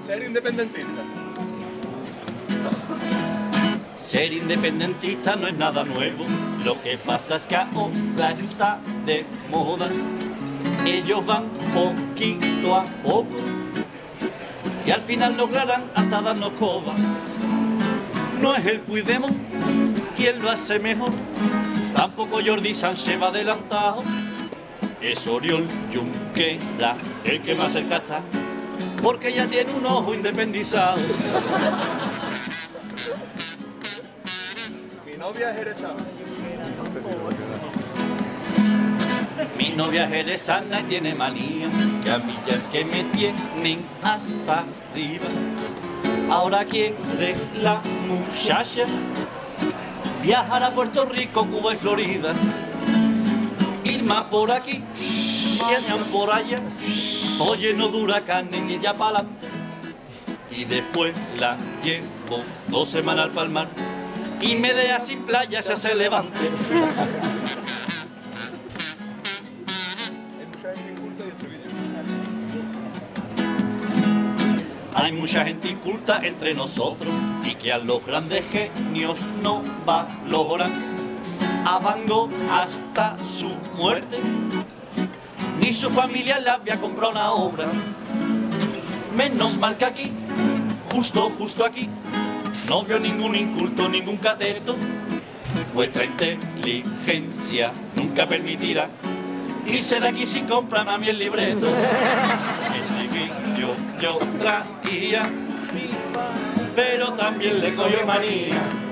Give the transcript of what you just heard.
Ser independentista. Ser independentista no es nada nuevo, lo que pasa es que ahora está de moda. Ellos van poquito a poco y al final lograrán hasta darnos coba. No es el Puigdemont quien lo hace mejor, tampoco Jordi Sánchez va adelantado. Es Oriol Junqueras el que más cerca está, porque ya tiene un ojo independizado. Mi novia es jerezana. Mi novia es jerezana y tiene manía, que a mí ya es que me tienen hasta arriba. Ahora quiere la muchacha viajar a Puerto Rico, Cuba y Florida, ir más por aquí y allá por allá, todo lleno de huracanes y ella para adelante. Y después la llevo 2 semanas al palmar y me deja sin playa, se hace levante. Hay mucha gente inculta entre nosotros y que a los grandes genios no valoran. A Van Gogh hasta su muerte, ni su familia le había comprado una obra. Menos mal que aquí, justo aquí, no veo ningún inculto, ningún cateto. Vuestra inteligencia nunca permitirá irse de aquí sin comprar a mí el libreto. El libillo yo traía, pero también le cogió manía.